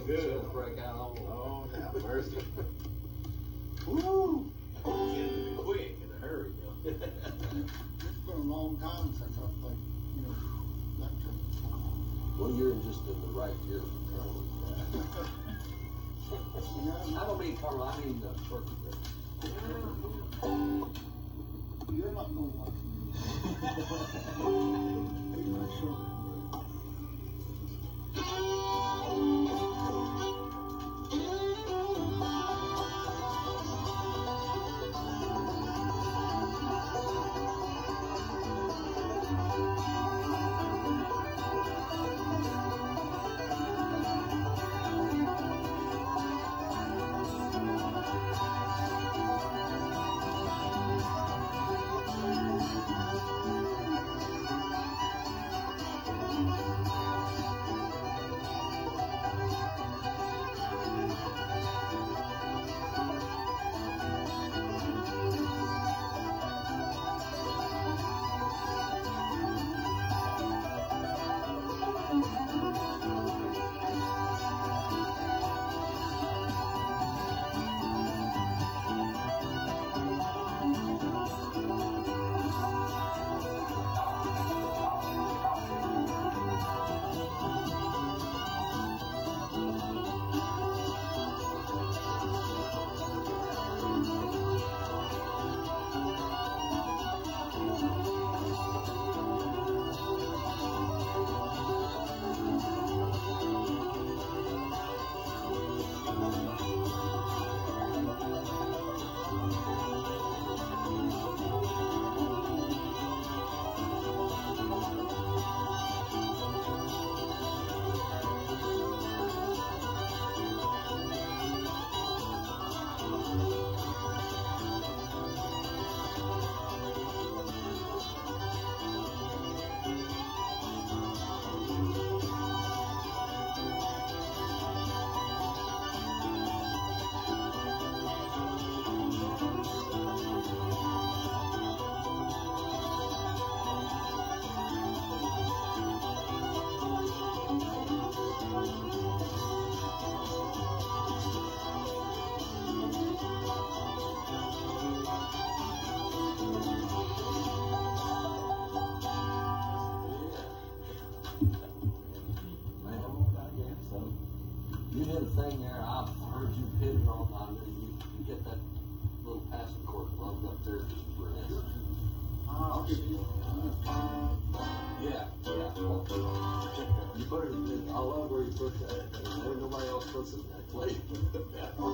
good. Break out all Oh, have mercy. Woo! Getting to be quick in a hurry. It's been a long time since I played, that truck. Well, you're just in the right year for Carl. I don't mean Carl, I mean the short grip. You're not gonna watch me. You're not sure. You did a thing there, I've heard you hitting all night, you get that little passing cord plugged up there just for an instant. I'll give you. Yeah. You put it, I love where you put that, and nobody else puts it in that place.